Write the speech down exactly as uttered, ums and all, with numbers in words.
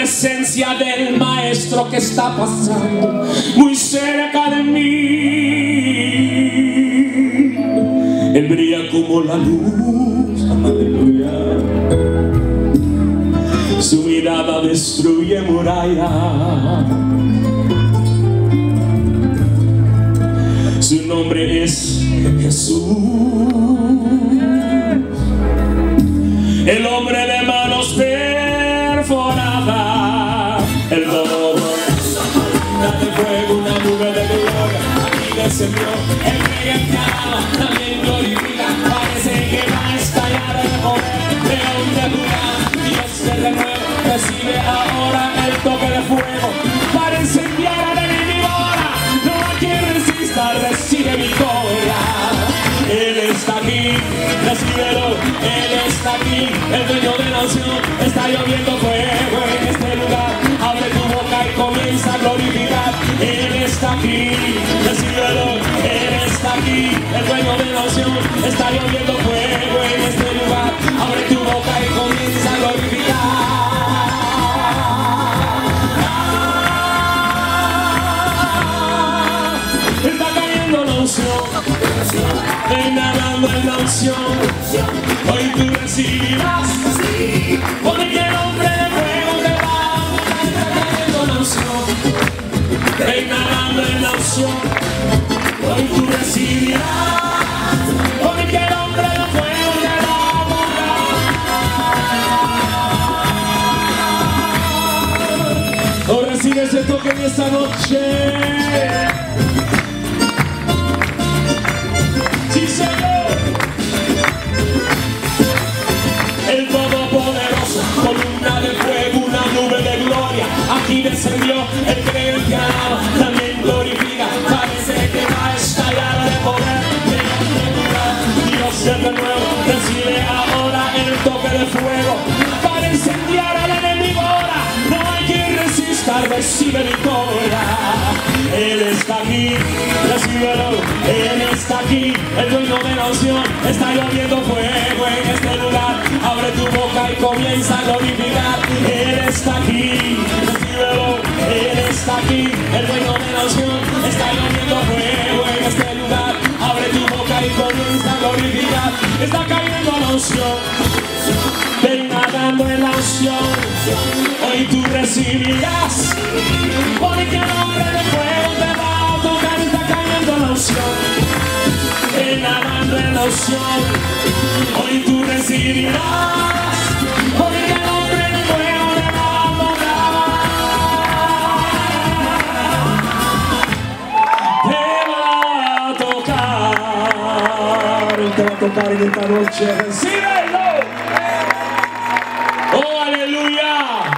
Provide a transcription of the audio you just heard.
presencia del Maestro que está pasando muy cerca de mí. Él brilla como la luz, aleluya. Su mirada destruye murallas. Su nombre es Jesús. El hombre de manos perforadas, el todopoderoso, una de fuego, una nube de gloria, aquí descendió, el rey enviado, también glorifica, parece que va a estallar el poder, león de Judá, Dios de renuevo, recibe ahora el toque de fuego, para incendiar al enemigo ahora, no hay quien resista, recibe victoria. Él está aquí, recíbelo, Él está aquí, el dueño de la nación, está lloviendo fuego en este lugar, abre tu boca y comienza a glorificar, Él está aquí, recíbelo, Él está aquí, el dueño de la nación, está lloviendo fuego en este lugar, abre tu boca y comienza a glorificar. Está cayendo la unción, inhalando en la unción, hoy tú recibirás, porque el hombre de fuego te va, está cayendo la unción, inhalando en la unción, hoy tú recibirás, porque el hombre de fuego te va a tocar. Oh, recibe ese toque en esta noche. Sí, Señor. El Todopoderoso, columna de fuego, una nube de gloria, aquí descendió el cristiano, también glorifica, parece que va a estallar de poder, Dios de renuevo, recibe ahora el toque de fuego, para incendiar al enemigo ahora, no hay quien resista, recibe victoria. Él está aquí, recíbelo, Él está aquí, el dueño de la nación, está lloviendo fuego en este lugar, abre tu boca y comienza a glorificar, Él está aquí, recíbelo, Él está aquí, el dueño de la nación, está lloviendo fuego en este lugar, abre tu boca y comienza a glorificar, está cayendo la unción, ven nadando en la unción, hoy tú recibirás, porque el hombre de fuego te va a tocar, está cayendo la unción, ven nadando en la unción, hoy tú recibirás, porque el hombre de fuego te va a tocar, te va a tocar, te va a tocar en esta noche, recíbelo. Oh, aleluya.